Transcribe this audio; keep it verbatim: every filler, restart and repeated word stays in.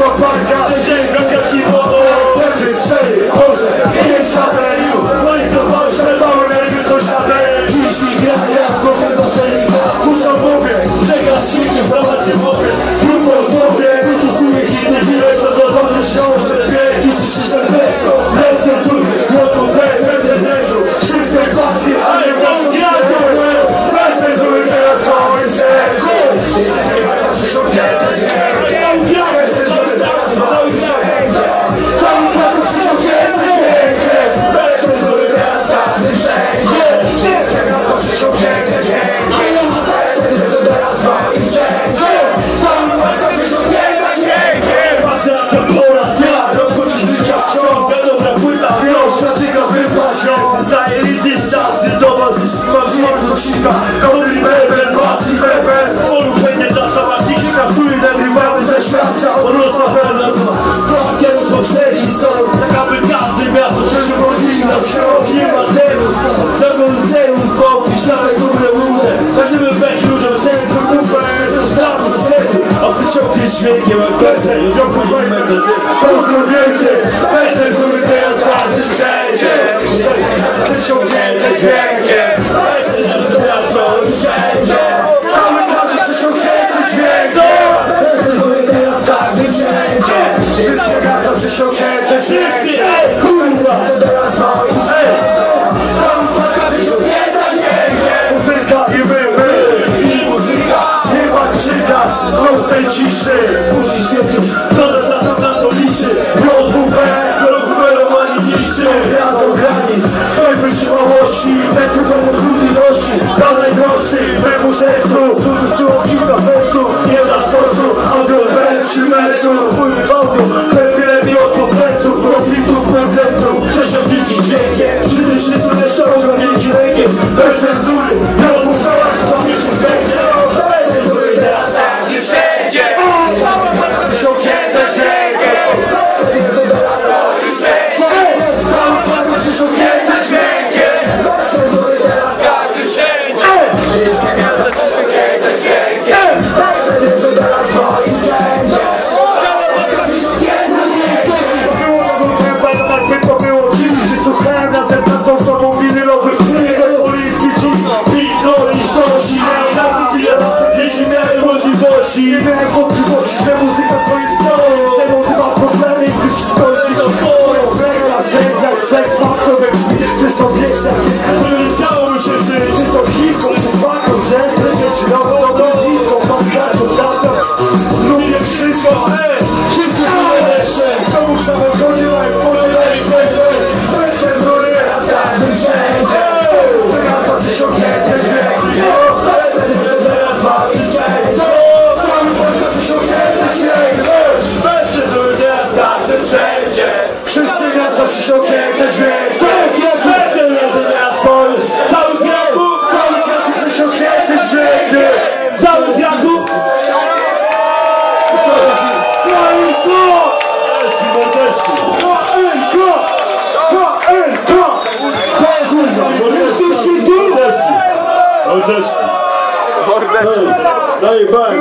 Łapanka, dzień brakać ci wodą. Lewy, cztery, może, pięć szabeliu. No i to ważne, mały nerwy, co szabel. Dziś mi gra, ja w głowie do szerika. Puszczą mówię, przegrać silnie, wrawać nie mogę. Grupą znowie, wytukuję hity, wiele co do wody książek. Ty słyszysz ten tekst, bez cenzury, no to bez, bez cenzu. Wszystkie pasje, ale wam zjadę. Bez cenzury, teraz cały serce. Wszystkie lata przyszło piękne dzięki. Bez cenzury, teraz cały serce. Cały czas przyszło piękne dzięki. Bez cenzury, teraz każdy wszędzie. Wszystkie lata przyszło piękne dzięki. Bez cenzury, teraz cały serce. Cały czas przyszło piękne dzięki. Pasja to pora dnia, rozchodzi życia wciąż. Dobra płyta, wciąż, klasyka wypaść. Zostaje liczyć czas, rydowa, zniszczyła wzmocno psika. Dobry bebel, pasji bebel. Poruszenie czasa, martwika, czuli nagrywały ze świadcza. Odrosła pewna partia już po cztery historii. Tak aby każdy miasto przeżył godziny na wsiąść. Nie ma temu, zakon zeum, spokój, śladek górne wódę. Tak żeby być ludziom sercu, kupę, zostawu do sercu. A ty ciągnie dźwiękiem, a kerce, jedzionku wojmę, pozdro wielkie. Bez cenzury teraz każdy wszędzie. Przysiągnięte dźwiękiem. Bez cenzury teraz cały wszędzie. Cały klasy przysiągnięte dźwiękiem. Bez cenzury teraz każdy wszędzie. Wszystkie miasta przysiągnięte dźwiękiem. Ej, kurwa! Teraz cały wszędzie. Cały klasy przysiągnięte dźwiękiem. Muzyka i wy, my. I muzyka. Nie ma krzyka. Prostej ciszy. Musisz wiedzieć, co nas na to liczy. J W P, kolokwe romani niszczy. Rad do granic, twojej wytrzymałości. Metru trudności. Dla najdroższych, memu sercu. Cudzu, kilka wersów. Nie ma sorsu, audio przy meczu. Wpływ audio, pewnie od kompleksów. Konfliktów, prezentów. Przesiądzić dźwiękiem. Przyjdziesz nie sobie ściąga, mieć rękiem. Bez cenzury, nie odpuszczałeś, co mi się będzie. Bez cenzury, teraz tak i wszędzie. Całe pasy przysiągnięte dźwiękiem. Bez cenzury, teraz tak i wszędzie. Całe pasy przysiągnięte dźwiękiem. Bez cenzury, teraz tak i wszędzie. Wszystkie miasta przysiągnięte dźwiękiem. Bez cenzury, teraz tak i wszędzie. Całe pasy przysiągnięte dźwiękiem. To było tego chyba, tak by to było dziś. Czy słuchałem na ten tą sobą winylowych płynek. Policji cisno, pizzo i sztosi. Miałem jeśli miałem możliwości. Nie miałem wątpliwości, że muzyka to jest to. Temu chyba problemy, gdy wszystko jest do swoją. Węgla, węgla, seks, mam to we krwi. Przecież to wiesz jak jest. To nie chciało mi się żyć. Czy to hip-hop, czy faktor, jazz, reggae, czy rock, to to disco, paskarto, tato. Lubię wszystko, ej, wszystko najlepsze. Komu w samym chodzie, like, podzielaj, play, bez cenzury, teraz każdy wszędzie. Teraz przysiągnięte dźwięki. Ale cenzury teraz wam i wszędzie. Cały Polska przysiągnięte dźwięki. Bez cenzury teraz każdy wszędzie. Wszystkie miasta przysiągnięte dźwięki. Wszędzie razem teraz swoje. Cały diagu, cały diagu przysiągnięte dźwięki. Cały diagu. K N K! Mordeczki, mordeczki. K N K! K N K! Jesteście tu? Mordeczki. Mordeczki. Mordeczki. Daj, daj.